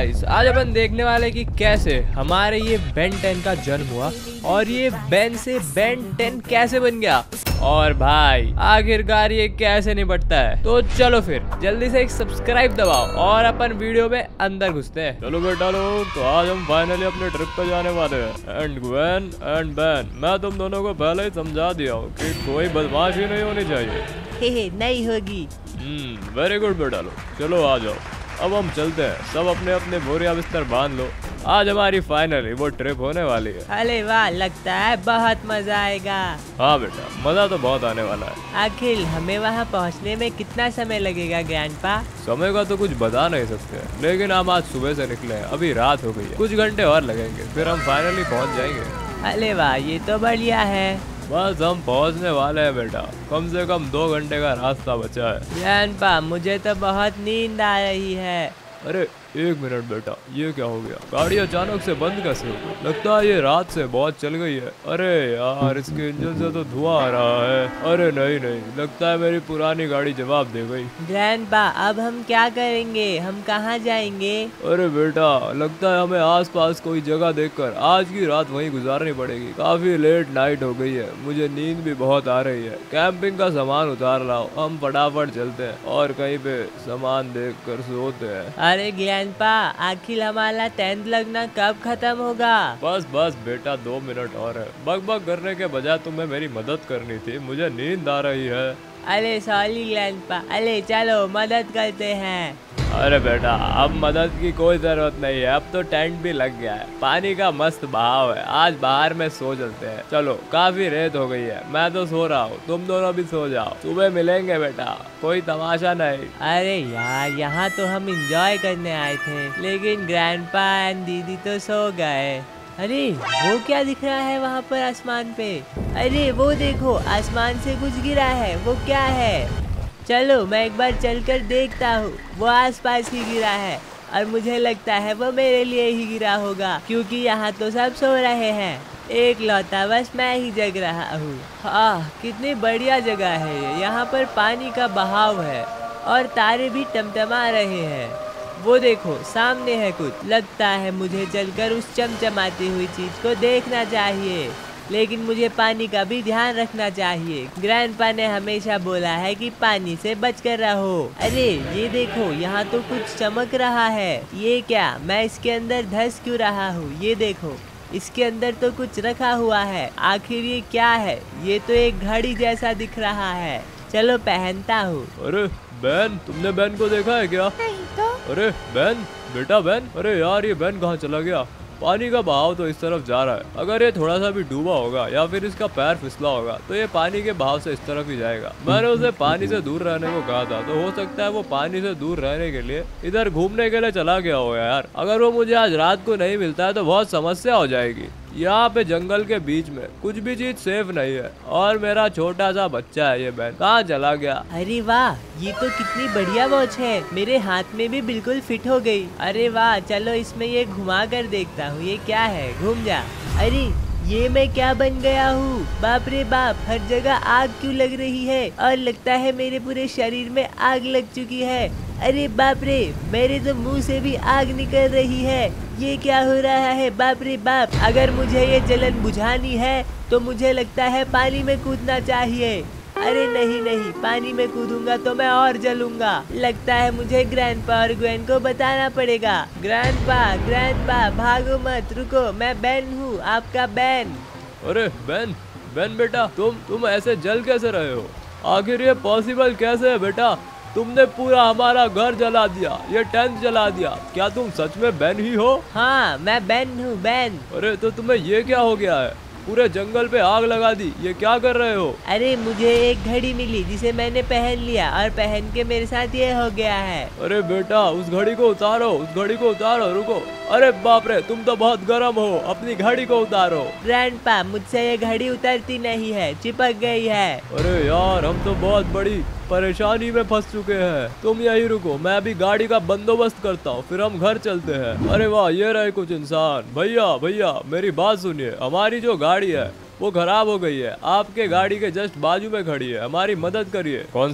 Guys आज अपन देखने वाले कि कैसे हमारे ये बेन 10 का जन्म हुआ और ये बेन से बेन 10 कैसे बन गया और भाई आखिरकार ये कैसे निपटता है। तो चलो फिर जल्दी से एक सब्सक्राइब दबाओ और अपन वीडियो में अंदर घुसते हैं। चलो बेटा लोग, तो आज हम फाइनली अपने ट्रिप पे जाने वाले हैं। एंड ग्वेन एंड बेन, मैं तुम दोनों को पहले ही समझा दिया हूँ कि कोई बदमाशी नहीं होनी चाहिए। नहीं होगी। वेरी गुड बेटा लोग, चलो आ जाओ, अब हम चलते हैं। सब अपने अपने बोरिया बिस्तर बांध लो, आज हमारी फाइनली वो ट्रिप होने वाली है। अरे वाह, लगता है बहुत मजा आएगा। हाँ बेटा, मजा तो बहुत आने वाला है। आखिर हमें वहाँ पहुँचने में कितना समय लगेगा ग्रैंडपा? समय का तो कुछ बता नहीं सकते, लेकिन हम आज सुबह से निकले हैं, अभी रात हो गई है, कुछ घंटे और लगेंगे, फिर हम फाइनली पहुँच जाएंगे। अरे वाह, ये तो बढ़िया है। बस हम पहुँचने वाले हैं बेटा, कम से कम 2 घंटे का रास्ता बचा है। ग्रैंडपा, मुझे तो बहुत नींद आ रही है। अरे 1 मिनट बेटा, ये क्या हो गया? गाड़ी अचानक से बंद कैसे हो गई? लगता है ये रात से बहुत चल गई है। अरे यार, इसके इंजन से तो धुआं आ रहा है। अरे नहीं नहीं, लगता है मेरी पुरानी गाड़ी जवाब दे गई। ग्रैंडपा, अब हम क्या करेंगे? हम कहाँ जाएंगे? अरे बेटा, लगता है हमें आसपास कोई जगह देखकर आज की रात वहीं गुजारनी पड़ेगी। काफी लेट नाइट हो गई है, मुझे नींद भी बहुत आ रही है। कैंपिंग का सामान उतार लाओ, हम फटाफट चलते हैं और कहीं पे सामान देख कर सोते हैं। अरे ग्रैंडपा, आखिर हमारा 10th लगना कब खत्म होगा? बस बस बेटा, 2 मिनट और है। बक बक करने के बजाय तुम्हें मेरी मदद करनी थी, मुझे नींद आ रही है। अरे सॉरी ग्रैंडपा, अरे चलो मदद करते हैं। अरे बेटा, अब मदद की कोई जरूरत नहीं है, अब तो टेंट भी लग गया है, पानी का मस्त बहाव है, आज बाहर में सो चलते हैं। चलो, काफी रेत हो गई है, मैं तो सो रहा हूँ, तुम दोनों भी सो जाओ, सुबह मिलेंगे बेटा, कोई तमाशा नहीं। अरे यार, यहाँ तो हम एंजॉय करने आए थे, लेकिन ग्रैंडपा एंड दीदी तो सो गए। अरे वो क्या दिख रहा है वहाँ पर आसमान पे? अरे वो देखो, आसमान से कुछ गिरा है, वो क्या है? चलो मैं एक बार चलकर देखता हूँ। वो आसपास ही गिरा है और मुझे लगता है वो मेरे लिए ही गिरा होगा, क्योंकि यहाँ तो सब सो रहे हैं, एक लौता बस मैं ही जग रहा हूँ। हाँ, कितनी बढ़िया जगह है ये। यहाँ पर पानी का बहाव है और तारे भी टमटमा रहे हैं। वो देखो, सामने है कुछ, लगता है मुझे चलकर उस चमचमाती हुई चीज को देखना चाहिए, लेकिन मुझे पानी का भी ध्यान रखना चाहिए। ग्रैंडपा ने हमेशा बोला है कि पानी से बचकर रहो। अरे ये देखो, यहाँ तो कुछ चमक रहा है। ये क्या? मैं इसके अंदर धंस क्यों रहा हूँ? ये देखो, इसके अंदर तो कुछ रखा हुआ है। आखिर ये क्या है? ये तो एक घड़ी जैसा दिख रहा है, चलो पहनता हूँ। अरे बेन, तुमने बेन को देखा है क्या? नहीं तो। अरे बेन, बेटा बेन, अरे यार, ये बेन कहाँ चला गया? पानी का बहाव तो इस तरफ जा रहा है, अगर ये थोड़ा सा भी डूबा होगा या फिर इसका पैर फिसला होगा तो ये पानी के बहाव से इस तरफ ही जाएगा। मैंने उसे पानी से दूर रहने को कहा था, तो हो सकता है वो पानी से दूर रहने के लिए इधर घूमने के लिए चला गया होगा। यार, अगर वो मुझे आज रात को नहीं मिलता है तो बहुत समस्या हो जाएगी। यहाँ पे जंगल के बीच में कुछ भी चीज सेफ नहीं है और मेरा छोटा सा बच्चा है, ये बहन कहाँ चला गया? अरे वाह, ये तो कितनी बढ़िया वॉच है, मेरे हाथ में भी बिल्कुल फिट हो गई। अरे वाह, चलो इसमें ये घुमा कर देखता हूँ, ये क्या है? घूम जा। अरे ये मैं क्या बन गया हूँ? बाप रे बाप, हर जगह आग क्यों लग रही है और लगता है मेरे पूरे शरीर में आग लग चुकी है। अरे बाप रे, मेरे तो मुंह से भी आग निकल रही है, ये क्या हो रहा है? बाप रे बाप, अगर मुझे ये जलन बुझानी है तो मुझे लगता है पानी में कूदना चाहिए। अरे नहीं नहीं, पानी में कूदूंगा तो मैं और जलूंगा। लगता है मुझे ग्रैंडपा और ग्वेन को बताना पड़ेगा। ग्रैंडपा, ग्रैंडपा, भागो मत, रुको, मैं बेन हूँ, आपका बेन। अरे बेन, बेन बेटा, तुम ऐसे जल कैसे रहे हो? आखिर ये पॉसिबल कैसे है बेटा? तुमने पूरा हमारा घर जला दिया, ये टेंट जला दिया, क्या तुम सच में बेन ही हो? हाँ, मैं बेन हूँ, बेन। अरे तो तुम्हें ये क्या हो गया है? पूरे जंगल पे आग लगा दी, ये क्या कर रहे हो? अरे मुझे एक घड़ी मिली जिसे मैंने पहन लिया और पहन के मेरे साथ ये हो गया है। अरे बेटा, उस घड़ी को उतारो, उस घड़ी को उतारो, रुको। अरे बाप रे, तुम तो बहुत गर्म हो, अपनी घड़ी को उतारो। ग्रैंडपा, मुझसे ये घड़ी उतरती नहीं है, चिपक गई है। अरे यार, हम तो बहुत बड़ी परेशानी में फंस चुके हैं, तुम यही रुको, मैं अभी गाड़ी का बंदोबस्त करता हूँ, फिर हम घर चलते हैं। अरे वाह, ये रहे कुछ इंसान। भैया भैया, मेरी बात सुनिए, हमारी जो गाड़ी है वो खराब हो गई है, आपके गाड़ी के जस्ट बाजू में खड़ी है, हमारी मदद करिए। कौन सी?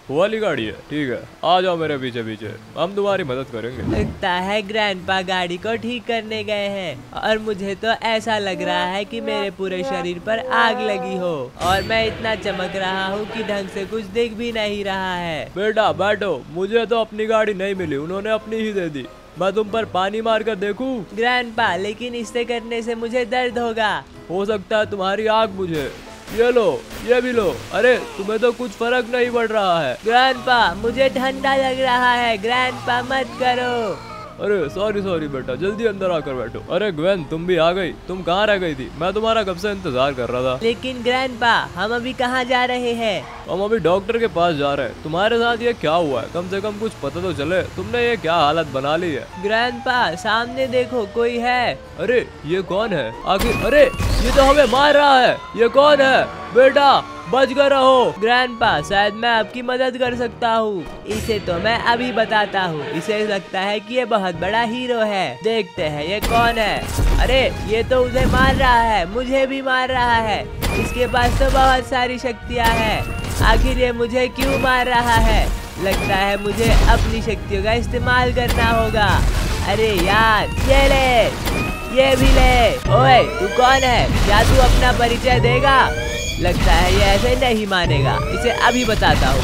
वो वाली गाड़ी है, ठीक है, आ जाओ मेरे पीछे पीछे, हम तुम्हारी मदद करेंगे। लगता है ग्रैंडपा गाड़ी को ठीक करने गए हैं और मुझे तो ऐसा लग रहा है कि मेरे पूरे शरीर पर आग लगी हो और मैं इतना चमक रहा हूँ कि ढंग से कुछ दिख भी नहीं रहा है। बेटा बैठो, मुझे तो अपनी गाड़ी नहीं मिली, उन्होंने अपनी ही दे दी। मैं तुम पर पानी मार कर देखूं? ग्रैंडपा, लेकिन इसे करने से मुझे दर्द होगा। हो सकता है तुम्हारी आग बुझे। ये लो, ये भी लो। अरे तुम्हें तो कुछ फर्क नहीं पड़ रहा है। ग्रैंडपा, मुझे ठंडा लग रहा है। ग्रैंडपा मत करो। अरे सॉरी बेटा, जल्दी अंदर आकर बैठो। अरे ग्वेन, तुम भी आ गई? तुम कहाँ रह गई थी? मैं तुम्हारा कब से इंतजार कर रहा था। लेकिन ग्रैंडपा, हम अभी कहाँ जा रहे हैं? हम अभी डॉक्टर के पास जा रहे हैं। तुम्हारे साथ ये क्या हुआ है? कम से कम कुछ पता तो चले, तुमने ये क्या हालत बना ली है। ग्रैंडपा, सामने देखो, कोई है। अरे ये कौन है आखिर? अरे ये तो हमें मार रहा है। ये कौन है? बेटा बच कर रहो। ग्रैंडपा, शायद मैं आपकी मदद कर सकता हूँ। इसे तो मैं अभी बताता हूँ। इसे लगता है कि ये बहुत बड़ा हीरो है। देखते हैं ये कौन है। अरे ये तो उसे मार रहा है, मुझे भी मार रहा है। इसके पास तो बहुत सारी शक्तियाँ हैं। आखिर ये मुझे क्यों मार रहा है? लगता है मुझे अपनी शक्तियों का इस्तेमाल करना होगा। अरे यार, ये ले, ये भी ले। ओए तू कौन है? क्या तू अपना परिचय देगा? लगता है ये ऐसे नहीं मानेगा। इसे अभी बताता हूँ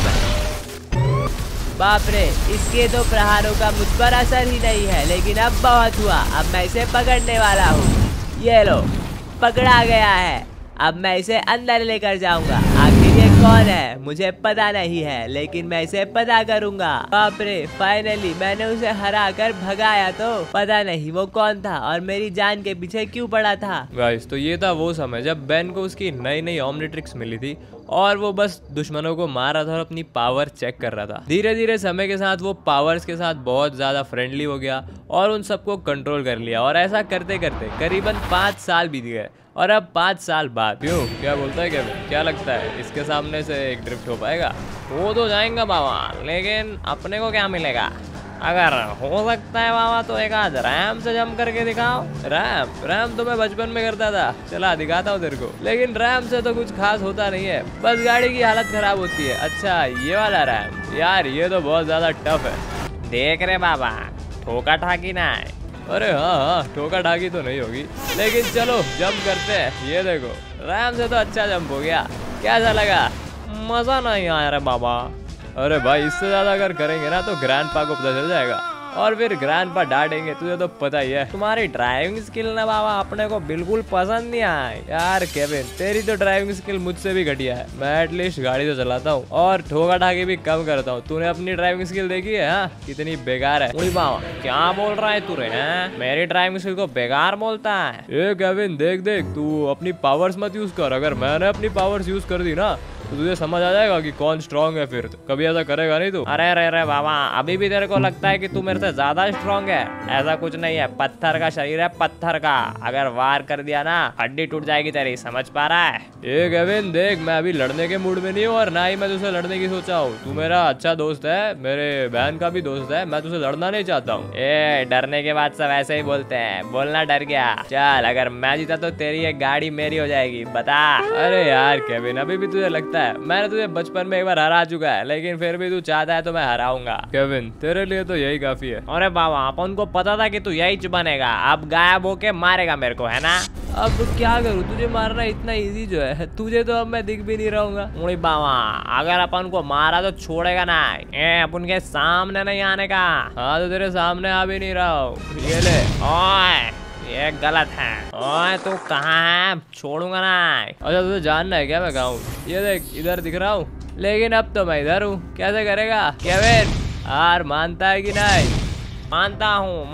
मैं। बाप रे, इसके तो प्रहारों का मुझ पर असर ही नहीं है। लेकिन अब बहुत हुआ, अब मैं इसे पकड़ने वाला हूँ। ये लो, पकड़ा गया है। अब मैं इसे अंदर लेकर जाऊंगा। आखिर ये कौन है मुझे पता नहीं है, लेकिन मैं इसे पता करूंगा। बाप रे, फाइनली मैंने उसे हरा कर भगाया। तो पता नहीं वो कौन था और मेरी जान के पीछे क्यों पड़ा था। गाइस, तो ये था वो समय जब बेन को उसकी नई नई ओमनिट्रिक्स मिली थी और वो बस दुश्मनों को मार रहा था और अपनी पावर चेक कर रहा था। धीरे धीरे समय के साथ वो पावर्स के साथ बहुत ज्यादा फ्रेंडली हो गया और उन सबको कंट्रोल कर लिया। और ऐसा करते करते करीबन 5 साल बीत गए और अब 5 साल बाद क्यों, क्या बोलता है केविन? क्या लगता है इसके सामने से एक ड्रिफ्ट हो पाएगा? वो तो जाएगा बाबा, लेकिन अपने को क्या मिलेगा? अगर हो सकता है बाबा तो एक आज रैम से जम करके दिखाओ। रैम तो मैं बचपन में करता था, चला दिखाता हूँ तेरे को। लेकिन रैम से तो कुछ खास होता नहीं है, बस गाड़ी की हालत खराब होती है। अच्छा ये वाला रैम, यार ये तो बहुत ज्यादा टफ है। देख रहे बाबा, ठोका ठाकी ना है। अरे हाँ, ठोका ठाकी तो नहीं होगी, लेकिन चलो जंप करते हैं। ये देखो, रैम से तो अच्छा जंप हो गया। कैसा लगा? मजा नहीं आया रे बाबा। अरे भाई, इससे ज्यादा अगर करेंगे ना तो ग्रैंडपा को पता चल जाएगा और फिर ग्रैंडपा डांटेंगे। तुझे तो पता ही है, तुम्हारी ड्राइविंग स्किल ना बाबा अपने को बिल्कुल पसंद नहीं आए। यार केविन, तेरी तो ड्राइविंग स्किल मुझसे भी घटिया है। मैं एटलीस्ट गाड़ी तो चलाता हूँ और ठोका ठाकी भी कम करता हूँ। तूने अपनी ड्राइविंग स्किल देखी है? हाँ, कितनी बेकार है। उड़ी बाबा, क्या बोल रहा है तू रे? मेरी ड्राइविंग स्किल को बेकार बोलता है? ए केविन, देख देख, तू अपनी पावर्स मत यूज कर। अगर मैंने अपनी पावर्स यूज कर दी ना तो तुझे समझ आ जाएगा कि कौन स्ट्रांग है। फिर कभी ऐसा करेगा नहीं तू। अरे रे बाबा, अभी भी तेरे को लगता है कि तू मेरे से ज्यादा स्ट्रांग है? ऐसा कुछ नहीं है, पत्थर का शरीर है, पत्थर का। अगर वार कर दिया ना, हड्डी टूट जाएगी तेरी। समझ पा रहा है? ए केविन देख, मैं अभी लड़ने के मूड में नहीं हूँ और ना ही मैं तुझसे लड़ने की सोचा हूँ। तू मेरा अच्छा दोस्त है, मेरे बहन का भी दोस्त है, मैं तुझसे लड़ना नहीं चाहता हूँ। ए डरने के बाद सब ऐसे ही बोलते हैं। बोलना डर गया? चल, अगर मैं जीता तो तेरी एक गाड़ी मेरी हो जाएगी, बता। अरे यार केविन, अभी भी तुझे लगता है मैंने तुझे बचपन में एक बार हरा चुका है, लेकिन फिर भी तू चाहता है तो मैं हराऊंगा। केविन, तेरे लिए तो यही काफी है। अरे बाबा, अपन को पता था कि तू यही बनेगा। अब गायब होके मारेगा मेरे को, है ना? अब क्या करूँ, तुझे मारना इतना इजी जो है, तुझे तो अब मैं दिख भी नहीं रहूंगा। उड़ी बाबा, अगर अपन को मारा तो छोड़ेगा ना। अपन के सामने नहीं आने का। हाँ तो तेरे सामने आ भी नहीं रहा हूँ। ये ले। ओए, ये गलत है। ओए तू कहाँ है? छोड़ूंगा ना। अच्छा तुझे जानना है क्या मैं कहाँ हूँ? ये देख, इधर दिख रहा हूँ, लेकिन अब तो मैं इधर हूँ। कैसे करेगा केविन? हार मानता है कि नहीं? मानता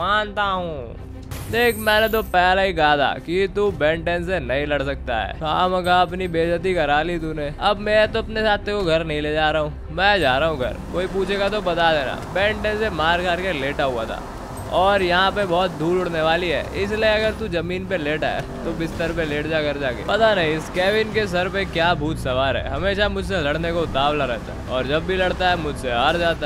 हूँ। देख, मैंने तो पहले ही कहा था कि तू बेन 10 से नहीं लड़ सकता है। खामखा अपनी बेइज्जती करा ली तूने। अब मैं तो अपने साथ तेरे को घर नहीं ले जा रहा हूँ, मैं जा रहा हूँ घर। कोई पूछेगा तो बता देना, बेन 10 से मार खा के लेटा हुआ था और यहाँ पे बहुत धूल उड़ने वाली है, इसलिए अगर तू जमीन पे लेटा है तो बिस्तर पे लेट जा कर जाके। पता नहीं इस केविन के सर पे क्या भूत सवार है, हमेशा मुझसे लड़ने को उतावला रहता है और जब भी लड़ता है मुझसे हार जाता है।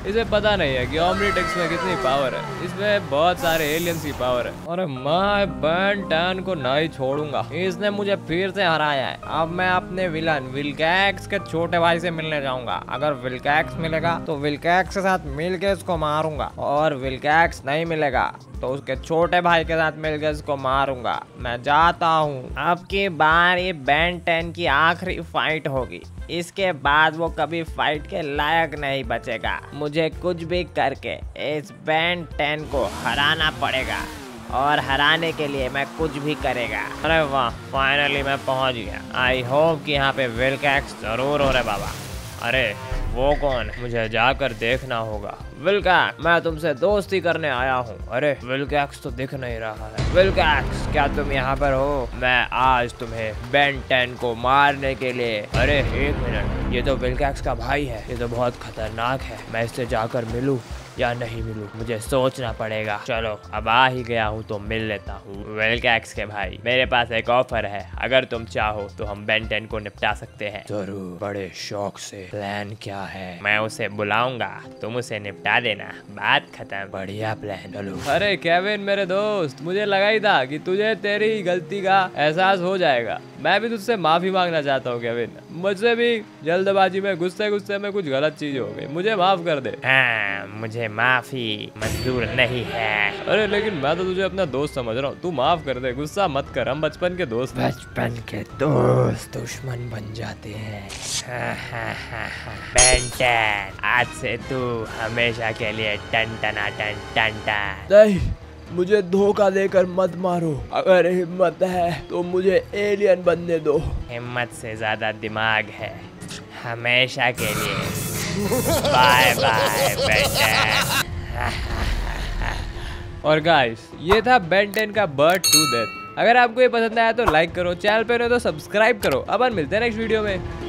इसे पता नहीं है कि ओमनीट्रिक्स में कितनी पावर है, इसमें बहुत सारे एलियंस की पावर है। और मैं बेन 10 को नहीं छोड़ूंगा, इसने मुझे फिर से हराया है। अब मैं अपने विलन विल्कैक्स के छोटे भाई से मिलने जाऊंगा। अगर विल्कैक्स मिलेगा तो विल्कैक्स के साथ मिलके इसको मारूंगा, और विल्कैक्स नहीं मिलेगा तो उसके छोटे भाई के साथ मिलकर इसको मारूंगा। मैं जाता हूँ। अब की बार ये बेन 10 की आखिरी फाइट होगी, इसके बाद वो कभी फाइट के लायक नहीं बचेगा। मुझे कुछ भी करके इस बेन 10 को हराना पड़ेगा, और हराने के लिए मैं कुछ भी करेगा। अरे वाह, फाइनली मैं पहुंच गया। आई होप कि यहाँ पे विल्कैक्स जरूर हो रहे बाबा। अरे वो कौन, मुझे जाकर देखना होगा। विल्कैक्स, मैं तुमसे दोस्ती करने आया हूँ। अरे विल्कैक्स तो दिख नहीं रहा है। विल्कैक्स, क्या तुम यहाँ पर हो? मैं आज तुम्हें बेन 10 को मारने के लिए। अरे एक मिनट, ये तो विल्कैक्स का भाई है, ये तो बहुत खतरनाक है। मैं इससे जाकर मिलूं या नहीं मिलूं, मुझे सोचना पड़ेगा। चलो, अब आ ही गया हूँ तो मिल लेता हूँ। विल्कैक्स के भाई, मेरे पास एक ऑफर है, अगर तुम चाहो तो हम बेन 10 को निपटा सकते हैं। जरूर, बड़े शौक से। प्लान क्या है? मैं उसे बुलाऊंगा, तुम उसे निपटा देना, बात खत्म। बढ़िया प्लान। चलो। अरे केविन मेरे दोस्त, मुझे लगा ही था कि तुझे तेरी गलती का एहसास हो जाएगा। मैं भी तुझसे माफी मांगना चाहता हूँ केविन, मुझसे भी जल्दबाजी में गुस्से में कुछ गलत चीज हो गई, मुझे माफ कर दे। हाँ, मुझे माफी मंजूर नहीं है। अरे लेकिन मैं तो तुझे अपना दोस्त समझ रहा हूँ, तू माफ कर दे, गुस्सा मत कर, हम बचपन के दोस्त। बचपन के दोस्त दुश्मन बन जाते हैं। बेन 10, आज से तू हमेशा के लिए टन टना टन टन टन। नहीं, मुझे धोखा देकर मत मारो। अगर हिम्मत है तो मुझे एलियन बनने दो। हिम्मत से ज्यादा दिमाग है। हमेशा के लिए बाय बाय बेन 10। और गाइस, ये था बेन 10 का बर्ड टू डेथ। अगर आपको ये पसंद आया तो लाइक करो, चैनल पे हो तो सब्सक्राइब करो। अब मिलते हैं नेक्स्ट वीडियो में।